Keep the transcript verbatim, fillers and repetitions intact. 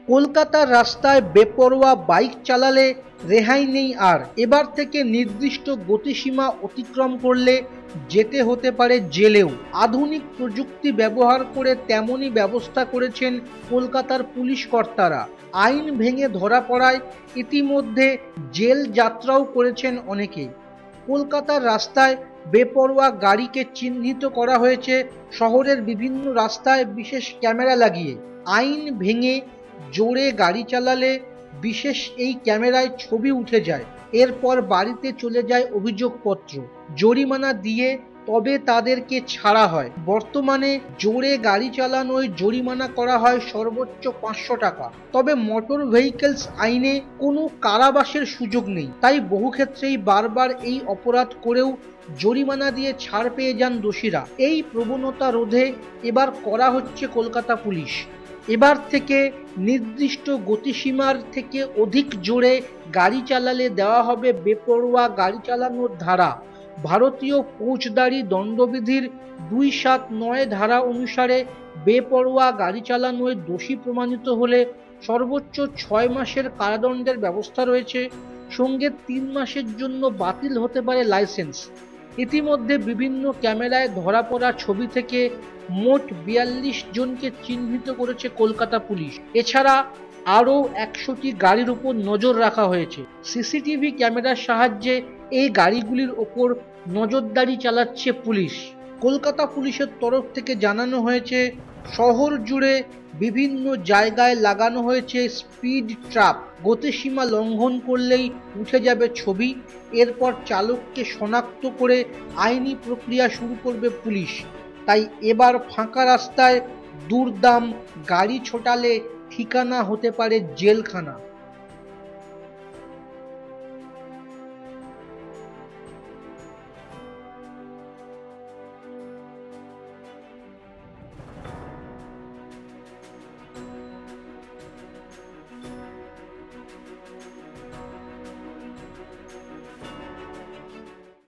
কলকাতার রাস্তায় বেপরোয়া বাইক চালালে রেহাই নেই আর। এবার থেকে নির্দিষ্ট গতিসীমা অতিক্রম করলে যেতে হতে পারে জেলেও। আধুনিক প্রযুক্তি ব্যবহার করে তেমনই ব্যবস্থা করেছেন কলকাতার পুলিশ কর্তারা। আইন ভেঙে ধরা পড়ায় ইতিমধ্যে জেল যাত্রাও করেছেন অনেকেই। কলকাতার রাস্তায় বেপরোয়া গাড়িকে চিহ্নিত করা হয়েছে শহরের বিভিন্ন রাস্তায় বিশেষ ক্যামেরা লাগিয়ে। আইন ভেঙে জোরে গাড়ি চালালে বিশেষ এই ক্যামেরায় ছবি উঠে যায়। এরপর বাড়িতে চলে যায় অভিযোগপত্র, জরিমানা দিয়ে তবে তাদেরকে ছাড়া হয়। বর্তমানে জোরে গাড়ি চালানোয় জরিমানা করা হয় সর্বোচ্চ পাঁচশো টাকা। তবে মোটর ভেহিকলস আইনে কোনো কারাবাসের সুযোগ নেই, তাই বহু ক্ষেত্রেই বারবার এই অপরাধ করেও জরিমানা দিয়ে ছাড় পেয়ে যান দোষীরা। এই প্রবণতা রোধে এবার করা হচ্ছে কলকাতা পুলিশ। এবার থেকে নির্দিষ্ট গতিসীমার থেকে অধিক জোরে গাড়ি চালালে দেওয়া হবে বেপরোয়া গাড়ি চালানোর ধারা। ভারতীয় ফৌজদারি দণ্ডবিধির দুই সাত নয় ধারা অনুসারে বেপরোয়া গাড়ি চালানোয় দোষী প্রমাণিত হলে সর্বোচ্চ ছয় মাসের কারাদণ্ডের ব্যবস্থা রয়েছে। সঙ্গে তিন মাসের জন্য বাতিল হতে পারে লাইসেন্স। ইতিমধ্যে বিভিন্ন ক্যামেরায় ধরা পড়া ছবি থেকে মোট বিয়াল্লিশ জনকে চিহ্নিত করেছে কলকাতা পুলিশ। এছাড়া আরও একশোটি গাড়ির উপর নজর রাখা হয়েছে। সিসিটিভি ক্যামেরার সাহায্যে এই গাড়িগুলির ওপর নজরদারি চালাচ্ছে পুলিশ। কলকাতা পুলিশের তরফ থেকে জানানো হয়েছে, শহর জুড়ে বিভিন্ন জায়গায় লাগানো হয়েছে স্পিড ট্র্যাপ। গতিসীমা লঙ্ঘন করলেই উঠে যাবে ছবি। এরপর চালককে শনাক্ত করে আইনি প্রক্রিয়া শুরু করবে পুলিশ। তাই এবার ফাঁকা রাস্তায় দুর্দাম গাড়ি ছোটালে ঠিকানা হতে পারে জেলখানা।